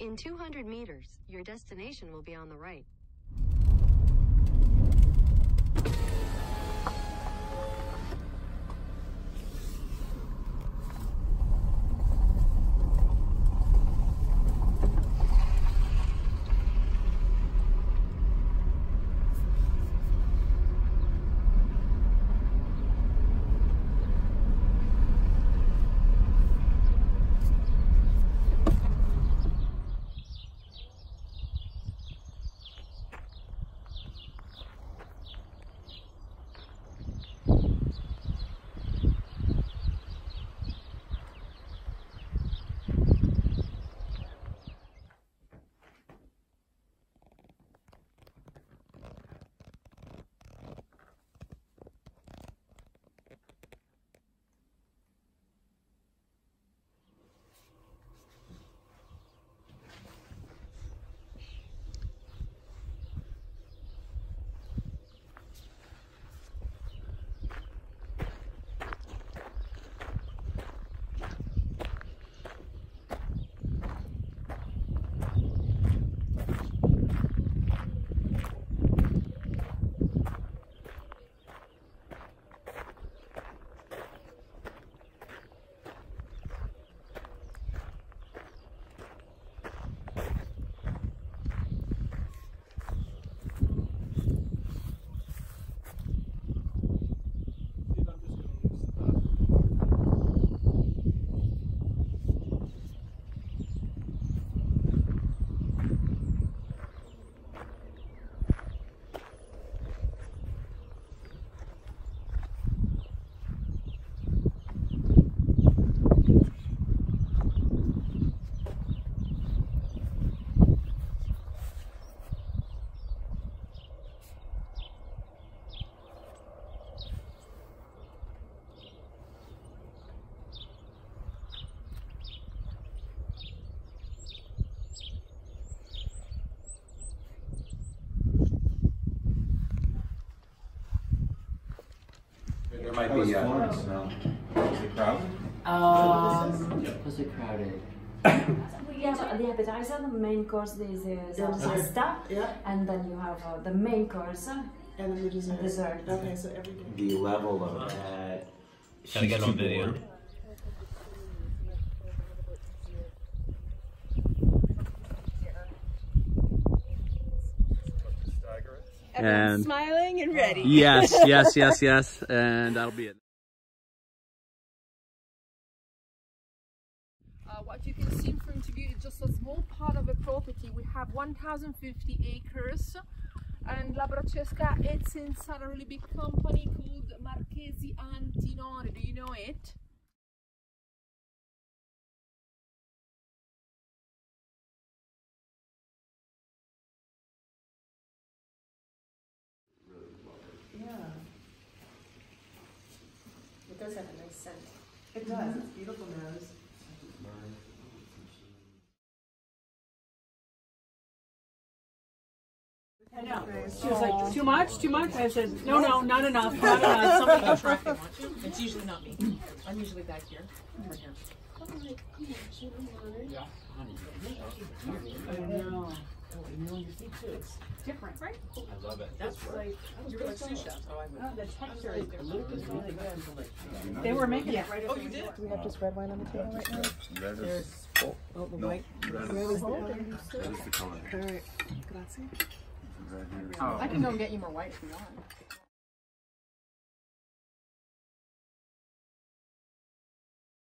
In 200 meters, your destination will be on the right. There might be Florence now. Is it crowded? Was it crowded? Yeah, the appetizer, the main course is pasta, and then you have the main course and then the dessert. Okay, so every day. The level of that. Gotta get on video. Everyone's smiling and ready. Yes, yes, yes, yes, and that'll be it. What you can see in front of you is just a small part of the property. We have 1,050 acres, and La Braccesca, it's inside a really big company called Marchesi Antinori. Do you know it? It does have a nice scent. It does. It's beautiful nose. I know. She was like, too much, too much. I said, no, no, not enough, not enough. Somebody can try if they want to. It's usually not me. I'm usually back here for him. Yeah, honey. I know. It's different, right? I love it. That's like, you're like sous chef, so I would. The texture is different. They were making it right. Oh, you did? Do we have just red wine on the table right now? Red is. Oh, the white. Red is the color. All right. Grazie. Oh. I can go get you more white if you want.